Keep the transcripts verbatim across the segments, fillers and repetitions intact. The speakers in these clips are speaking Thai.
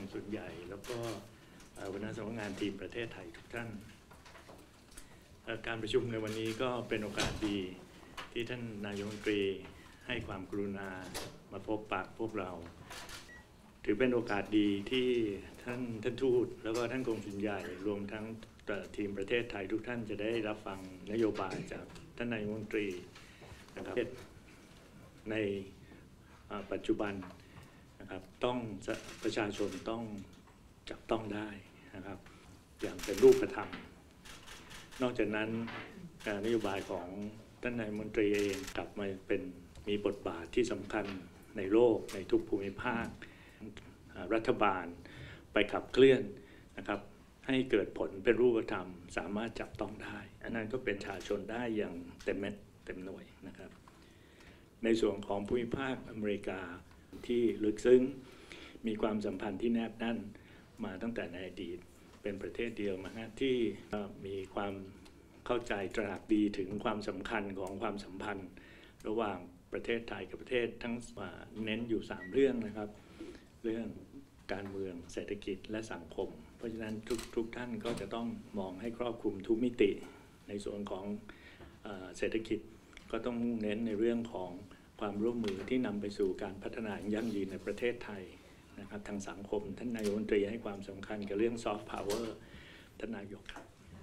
สุลใหญ่แล้วก็หัวหน้าสำนักงานทีมประเทศไทยทุกท่านการประชุมในวันนี้ก็เป็นโอกาสดีที่ท่านนายกรัฐมนตรีให้ความกรุณามาพบปะพวกเราถือเป็นโอกาสดีที่ท่านท่านทูตแล้วก็ท่านกงสุลใหญ่รวมทั้งทีมประเทศไทยทุกท่านจะได้รับฟังนโยบายจากท่านนายกรัฐมนตรีนะครับในปัจจุบันนะครับต้องประชาชนต้องจับต้องได้นะครับอย่างเป็นรูปธรรมนอกจากนั้นนโยบายของท่านนายกรัฐมนตรีเองกลับมาเป็นมีบทบาทที่สำคัญในโลกในทุกภูมิภาครัฐบาลไปขับเคลื่อนนะครับให้เกิดผลเป็นรูปธรรมสามารถจับต้องได้อันนั้นก็เป็นประชาชนได้อย่างเต็มเม็ดเต็มหน่วยนะครับในส่วนของภูมิภาคอเมริกาที่ลึกซึ้งมีความสัมพันธ์ที่แนบแน่นมาตั้งแต่ในอดีตเป็นประเทศเดียวมาที่มีความเข้าใจตระหนักดีถึงความสำคัญของความสัมพันธ์ระหว่างประเทศไทยกับประเทศทั้งเน้นอยู่สามเรื่องนะครับเรื่องการเมืองเศรษฐกิจและสังคมเพราะฉะนั้นทุกทุกท่านก็จะต้องมองให้ครอบคลุมทุกมิติในส่วนของเศรษฐกิจก็ต้องเน้นในเรื่องของความร่วมมือที่นำไปสู่การพัฒนายั่งยืนในประเทศไทยนะครับทางสังคมท่านนายกรัฐมนตรีให้ความสำคัญกับเรื่องซอฟต์พาวเวอร์ท่านนายกครับ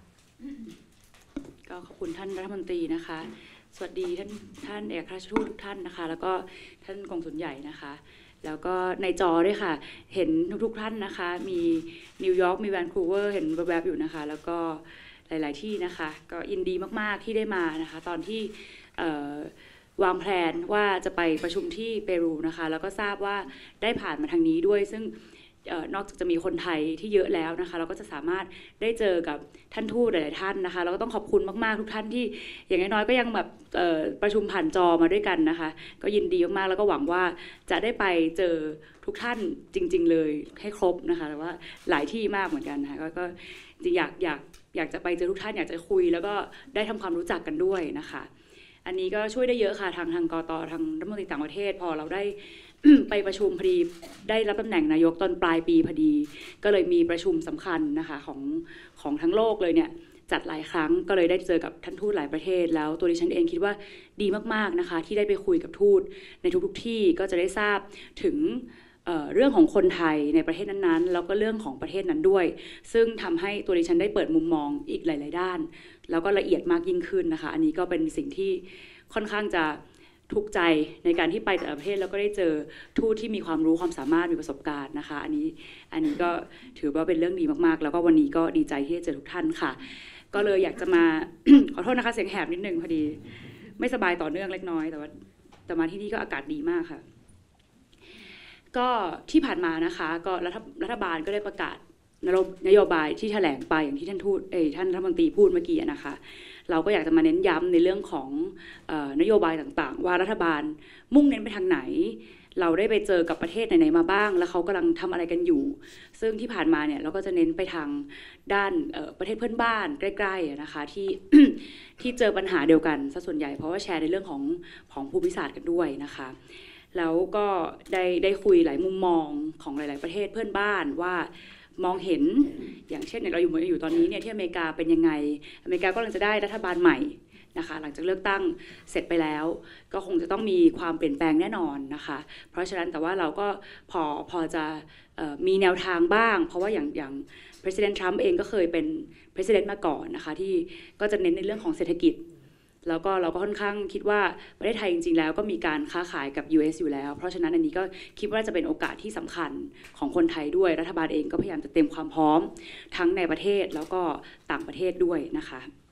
ก็ขอบคุณท่านรัฐมนตรีนะคะสวัสดีท่านท่านเอกอัครราชทูตทุกท่านนะคะแล้วก็ท่านกงสุลใหญ่นะคะแล้วก็ในจอด้วยค่ะเห็นทุกๆท่านนะคะมีนิวยอร์กมีแวนคูเวอร์เห็นแวบๆอยู่นะคะแล้วก็หลายๆที่นะคะก็ยินดีมากๆที่ได้มานะคะตอนที่วางแผนว่าจะไปประชุมที่เปรูนะคะแล้วก็ทราบว่าได้ผ่านมาทางนี้ด้วยซึ่งนอกจากจะมีคนไทยที่เยอะแล้วนะคะเราก็จะสามารถได้เจอกับท่านทูตหลายๆท่านนะคะเราก็ต้องขอบคุณมากๆทุกท่านที่อย่างน้อยๆก็ยังแบบประชุมผ่านจอมาด้วยกันนะคะก็ยินดีมากๆแล้วก็หวังว่าจะได้ไปเจอทุกท่านจริงๆเลยให้ครบนะคะแต่ว่าหลายที่มากเหมือนกันนะคะก็จริงอยากอยากอยากจะไปเจอทุกท่านอยากจะคุยแล้วก็ได้ทำความรู้จักกันด้วยนะคะอันนี้ก็ช่วยได้เยอะค่ะทางทางกตทางรัฐมนตรีต่างประเทศพอเราได้ ไปประชุมพอดีได้รับตำแหน่งนายกตอนปลายปีพอดีก็เลยมีประชุมสำคัญนะคะของของทั้งโลกเลยเนี่ยจัดหลายครั้งก็เลยได้เจอกับท่านทูตหลายประเทศแล้วตัวดิฉันเองคิดว่าดีมากๆนะคะที่ได้ไปคุยกับทูตในทุกๆที่ก็จะได้ทราบถึงเอ่อเรื่องของคนไทยในประเทศนั้นๆแล้วก็เรื่องของประเทศนั้นด้วยซึ่งทำให้ตัวดิฉันได้เปิดมุมมองอีกหลายๆด้านแล้วก็ละเอียดมากยิ่งขึ้นนะคะอันนี้ก็เป็นสิ่งที่ค่อนข้างจะทุกใจในการที่ไปแต่ละประเทศแล้วก็ได้เจอทูตที่มีความรู้ความสามารถมีประสบการณ์นะคะอันนี้อันนี้ก็ถือว่าเป็นเรื่องดีมากๆแล้วก็วันนี้ก็ดีใจที่ได้เจอทุกท่านค่ะก็เลยอยากจะมา ขอโทษนะคะเสียงแหบนิดนึงพอดีไม่สบายต่อเนื่องเล็กน้อยแต่ว่าแต่มาที่นี่ก็อากาศดีมากค่ะก็ที่ผ่านมานะคะก็รัฐรัฐบาลก็ได้ประกาศนโยบายที่แถลงไปอย่างที่ท่านทูตเอท่านรัฐมนตรีพูดเมื่อกี้นะคะเราก็อยากจะมาเน้นย้ำในเรื่องของเอ่อนโยบายต่างๆว่ารัฐบาลมุ่งเน้นไปทางไหนเราได้ไปเจอกับประเทศไหนๆมาบ้างแล้วเขากำลังทำอะไรกันอยู่ซึ่งที่ผ่านมาเนี่ยเราก็จะเน้นไปทางด้านประเทศเพื่อนบ้านใกล้ๆนะคะที่ ที่เจอปัญหาเดียวกันซะส่วนใหญ่เพราะว่าแชร์ในเรื่องของของภูมิศาสตร์กันด้วยนะคะแล้วก็ได้ได้คุยหลายมุมมองของหลายๆประเทศเพื่อนบ้านว่ามองเห็นอย่างเช่นเราอยู่อยู่ตอนนี้เนี่ยที่อเมริกาเป็นยังไงอเมริกาก็กำลังจะได้รัฐบาลใหม่นะคะหลังจากเลือกตั้งเสร็จไปแล้วก็คงจะต้องมีความเปลี่ยนแปลงแน่นอนนะคะเพราะฉะนั้นแต่ว่าเราก็พอพอจะมีแนวทางบ้างเพราะว่าอย่างอย่าง President Trump เองก็เคยเป็น President มาก่อนนะคะที่ก็จะเน้นในเรื่องของเศรษฐกิจแล้วก็เราก็ค่อนข้างคิดว่าประเทศไทยจริงๆแล้วก็มีการค้าขายกับ ยู เอส อยู่แล้วเพราะฉะนั้นอันนี้ก็คิดว่าจะเป็นโอกาสที่สำคัญของคนไทยด้วยรัฐบาลเองก็พยายามจะเตรียมความพร้อมทั้งในประเทศแล้วก็ต่างประเทศด้วยนะคะ